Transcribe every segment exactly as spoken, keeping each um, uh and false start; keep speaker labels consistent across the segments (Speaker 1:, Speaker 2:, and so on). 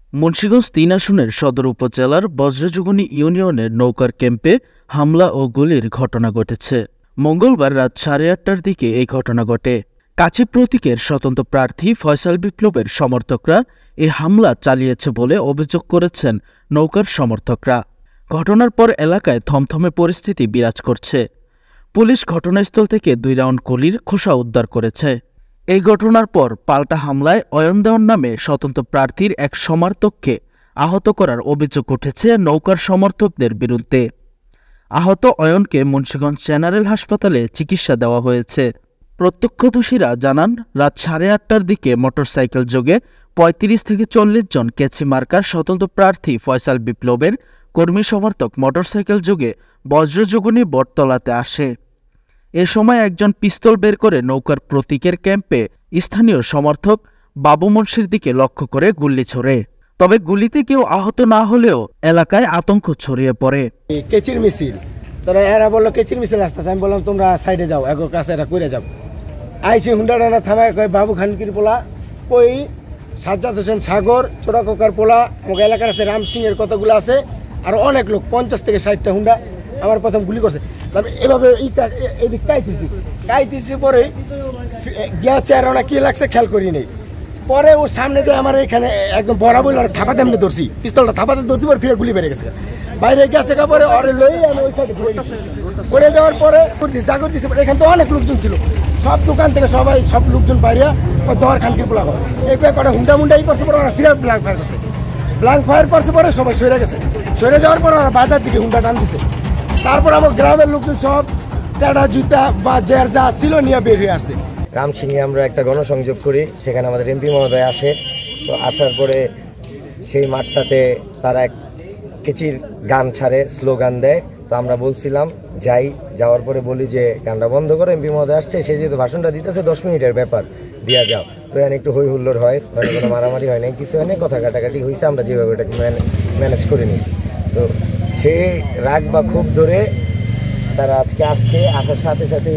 Speaker 1: মুন্সিগঞ্জ তিন আসনের সদর উপজেলার বজ্রযোগিনী ইউনিয়নের নৌকার ক্যাম্পে হামলা ও গুলির ঘটনা ঘটেছে। মঙ্গলবার রাত সাড়ে আটটার দিকে এই ঘটনা ঘটে। কাচি প্রতীকের স্বতন্ত্র প্রার্থী ফয়সাল বিপ্লবের সমর্থকরা এই হামলা চালিয়েছে বলে অভিযোগ করেছেন নৌকার সমর্থকরা। ঘটনার পর এলাকায় থমথমে পরিস্থিতি বিরাজ করছে। পুলিশ ঘটনাস্থল থেকে দুই রাউন্ড গুলির খোসা উদ্ধার করেছে। এই ঘটনার পর পাল্টা হামলায় অয়ন দেওয়ান নামে স্বতন্ত্র প্রার্থীর এক সমর্থককে আহত করার অভিযোগ উঠেছে নৌকার সমর্থকদের বিরুদ্ধে। আহত অয়নকে মুন্সিগঞ্জ জেনারেল হাসপাতালে চিকিৎসা দেওয়া হয়েছে। প্রত্যক্ষদর্শীরা জানান, রাত সাড়ে আটটার দিকে মোটরসাইকেল যোগে পঁয়ত্রিশ থেকে চল্লিশ জন কেচি মার্কার স্বতন্ত্র প্রার্থী ফয়সাল বিপ্লবের কর্মী সমর্থক মোটরসাইকেল যোগে বজ্রযোগিনী বটতলাতে আসে। এ সময় একজন পিস্তল বের করে নৌকার প্রতীকের ক্যাম্পে স্থানীয় সমর্থক বাবু মুন্সির দিকে লক্ষ্য করে গুলি ছোড়ে। তবে গুলিতে কেউ আহত না হলেও এলাকায় আতঙ্ক ছড়িয়ে পড়ে।
Speaker 2: কেচির মিছিল, তারা এরা বললো কেচির মিছিল আসতেছে। আমি বললাম তোমরা সাইডে যাও, এগো কাছে এরা করে যাও। আইসি হুন্ডাটা থামায় কয় বাবু খানকির পোলা, কই সাজ্জাদ হোসেন সাগর ছোটা কোকার পোলা, আমাকে এলাকার আছে রাম সিং এর কতগুলো আছে, আর অনেক লোক পঞ্চাশ থেকে ষাটটা হুন্ডা আমার প্রথম গুলি করছে। এভাবে এদিক কাইতেছি কাইতেছি পরে গিয়া চেয়ারা কি লাগছে খেয়াল করি নেই। পরে ওর সামনে যে আমার এখানে একদম বরাবর থাপাতে এমনি ধরছি, পিস্তলটা থাপাতে ধরছি, পরে ফিরে গুলি বেড়ে গেছে। বাইরে গেছে পরে ওরে লই আমি ওই সাইডে ঘুরে গেছি। ঘুরে যাওয়ার পরে জাগর দিচ্ছে, এখানে তো অনেক লোকজন ছিল, সব দোকান থেকে সবাই সব লোকজন বাইরে দর খানকির পোলা করে এই কটা হুন্ডা মুন্ডাই করছে। পরে ওরা ফিরে ব্ল্যাঙ্ক ফায়ার করছে, ব্ল্যাঙ্ক ফায়ার করছে পরে সবাই সরে গেছে। সরে যাওয়ার পর ওরা বাজার দিকে হুন্ডা টান দিছে। তারপর আমার গ্রামের লোকজন সব টাটা জুতা বা যার যা ছিল নিয়ে বের হয়ে আসছে।
Speaker 3: রামসিংহে আমরা একটা গণসংযোগ করি, সেখানে আমাদের এমপি মহোদয় আসে। তো আসার পরে সেই মাঠটাতে তারা এক কেচির গান ছাড়ে, স্লোগান দেয়। তো আমরা বলছিলাম যাই, যাওয়ার পরে বলি যে গানটা বন্ধ করে, এমপি মহোদয় আসছে, সে যেহেতু ভাষণটা দিতেছে দশ মিনিটের ব্যাপার, দিয়া যাও। তো এখানে একটু হই হুল্লোড় হয়, ধরে কোনো মারামারি হয় নাই, কিছু হয় নাই, কথা কাটাকাটি হয়েছে। আমরা যেভাবে ওটাকে ম্যানেজ করে নিয়েছি। তো সেই রাগ বা ক্ষোভ ধরে তারা আজকে আসছে। আসার সাথে সাথে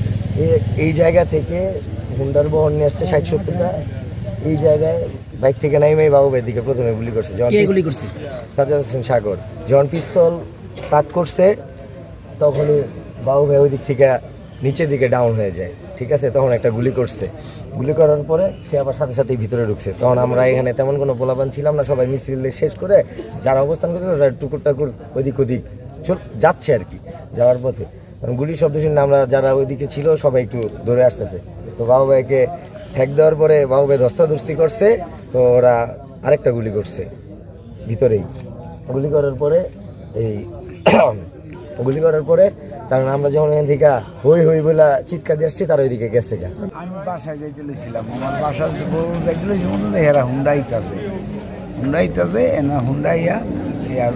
Speaker 3: এই জায়গা থেকে হুন্ডার বহন নিয়ে আসছে ষাট সত্তরটা। এই জায়গায় বাইক থেকে নাইমে বাবু ভাইয়ের দিকে প্রথমে গুলি করছে।
Speaker 2: গুলি করছে
Speaker 3: সাজ্জাদ হোসেন সাগর। যখন পিস্তল পাত করছে তখনই বাবু ভাই ওই দিক থেকে নিচের দিকে ডাউন হয়ে যায়, ঠিক আছে। তখন একটা গুলি করছে, গুলি করার পরে সে আবার সাথে সাথেই ভিতরে ঢুকছে। তখন আমরা এখানে তেমন কোনো পোলাপান ছিলাম না, সবাই মিছিল শেষ করে যারা অবস্থান করছে তারা টুকুর টাকুর ওইদিক ওদিক যাচ্ছে আর কি, যাওয়ার পথে। কারণ গুলির শব্দ শুনে আমরা যারা ওইদিকে ছিল সবাই একটু দৌড়ে আসতেছে। তো বাবু ভাইকে ঠেক দেওয়ার পরে বাবু ভাই ধস্তাধস্তি করছে। তো ওরা আরেকটা গুলি করছে ভিতরেই। গুলি করার পরে এই গুলি করার পরে কারণ আমরা যখন এখান থেকে হই হই বলে চিৎকার দিয়ে আসছি, তারা ওইদিকে গেছে।
Speaker 4: আমি বাসায় যাইতে লেছিলাম, আমার বাসায় দেখলে এরা হুন্ডাইতেছে হুন্ডাইতেছে এনা হুন্ডাইয়া আর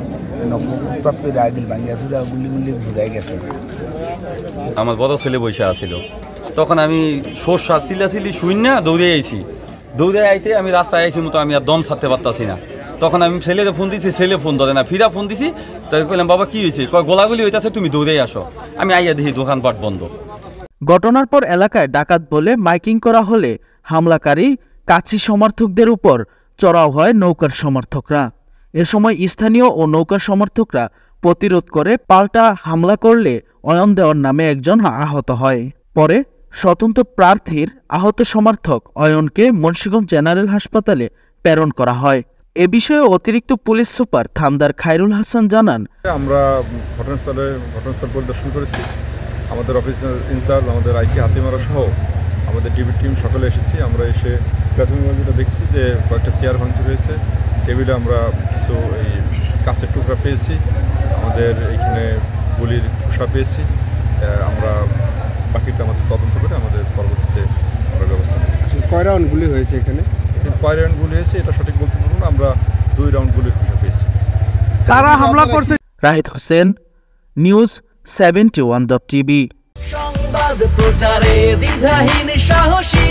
Speaker 5: আমার বড় ছেলে বসে আসছিল, তখন আমি সর্ষা চিল্লাচিল্লি শুই না দৌড়ে আইছি। দৌড়ে আইতে আমি রাস্তায় আইছি মতো আমি আর দম ছাড়তে পারতাছি না। তখন আমি ছেলেকে ফোন দিছি, ছেলে ফোন ধরে না, ফিরা ফোন দিছি। তাই কইলাম বাবা কি হয়েছে, কয় গোলাগুলি হইতাছে, তুমি দৌড়ে আসো। আমি আইয়া দেখি দোকানপাট বন্ধ।
Speaker 1: ঘটনার পর এলাকায় ডাকাত বলে মাইকিং করা হলে হামলাকারী কাছি সমর্থকদের উপর চড়াও হয় নৌকার সমর্থকরা। এ সময় স্থানীয় ও নৌকা সমর্থকরা প্রতিরোধ করে পাল্টা হামলা করলে অয়ন দেওয়ান নামে একজন আহত হয়। পরে স্বতন্ত্র প্রার্থীর আহত সমর্থক অয়নকে মুন্সিগঞ্জ জেনারেল হাসপাতালে প্রেরণ করা হয়। এ বিষয়ে অতিরিক্ত পুলিশ সুপার থামদার খায়রুল হাসান জানান,
Speaker 6: আমরা ঘটনাস্থলে ঘটনাস্থল পরিদর্শন করেছি। আমাদের অফিসার ইনচার্জ, আমাদের আইসি হাতিমারা সহ আমাদের ডিবি টিম সকলে এসেছি। আমরা এসে প্রাথমিকভাবে যেটা দেখছি যে কয়েকটা চেয়ার ভাঙচুর হয়েছে, টেবিলে আমরা কিছু এই কাঁচের টুকরা পেয়েছি, আমাদের এখানে গুলির খোসা পেয়েছি। আমরা বাকিটা আমাদের তদন্ত করে আমাদের পরবর্তীতে আমরা ব্যবস্থা নেব।
Speaker 2: কয় রাউন্ড গুলি হয়েছে এখানে?
Speaker 6: কয় রাউন্ড গুলি হয়েছে এটা সঠিক বলতে পারবো না, আমরা দুই রাউন্ড গুলির খোসা পেয়েছি।
Speaker 2: কারা হামলা করছে?
Speaker 1: Rahid Hossain, news seventy one dot TV.
Speaker 7: সংবাদ প্রচারে দ্বিধাহীন সাহসী,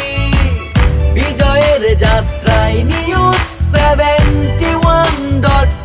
Speaker 7: বিজয়ের যাত্রায় নিউজ সেভেন্টি ওয়ান ডট